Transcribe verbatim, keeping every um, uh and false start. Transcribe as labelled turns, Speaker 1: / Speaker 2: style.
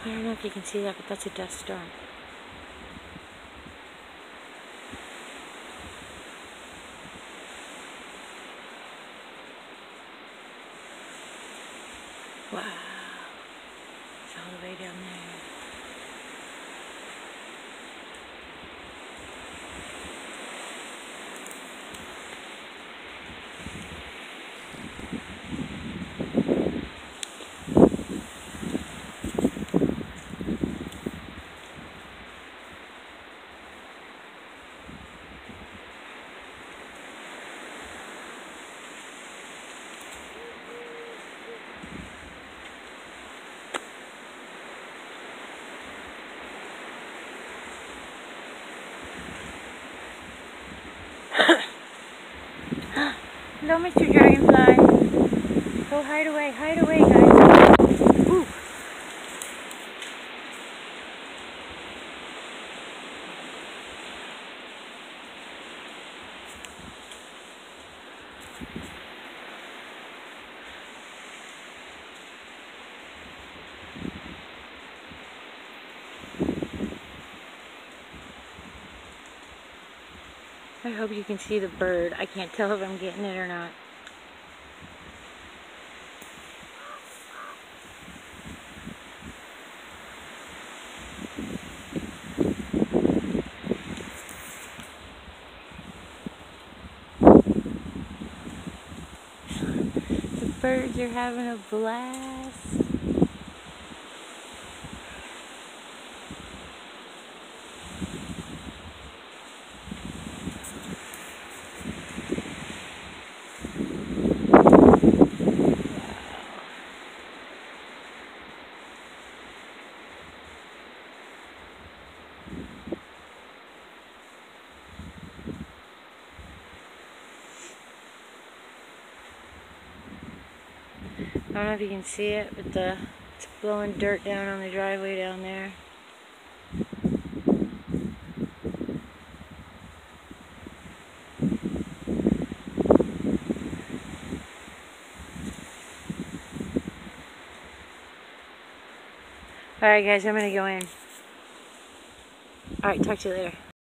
Speaker 1: I don't know if you can see that, but that's a dust storm. Wow. It's all the way down there. Hello, Mister Dragonfly. Go hide away, hide away, guys. Ooh. I hope you can see the bird. I can't tell if I'm getting it or not. The birds are having a blast. I don't know if you can see it, but the it's blowing dirt down on the driveway down there. Alright guys, I'm gonna go in. Alright, talk to you later.